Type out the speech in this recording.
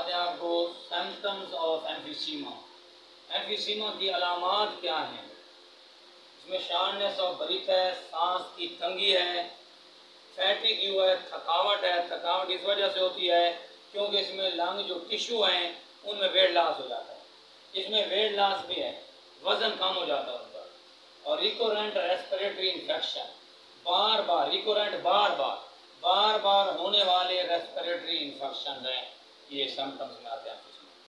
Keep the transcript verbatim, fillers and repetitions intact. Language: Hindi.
बताते हैं आपको सिम्टम्स ऑफ एम्फीसीमा। एम्फीसीमा की अलामात क्या हैं? इसमें शार्पनेस ऑफ ब्रीथ है, सांस की तंगी है, फैटिग है, थकावट है। थकावट इस वजह से होती है क्योंकि इसमें लंग जो टिश्यू हैं उनमें वेट लॉस हो जाता है। इसमें वेट लॉस भी है, वजन कम हो जाता है उनका। और रिकोरेंट रेस्पिरेटरी इन्फेक्शन, बार बार रिकोरेंट बार बार बार बार होने वाले रेस्पिरेटरी इन्फेक्शन हैं, ये सिम्टम्स में आते हैं।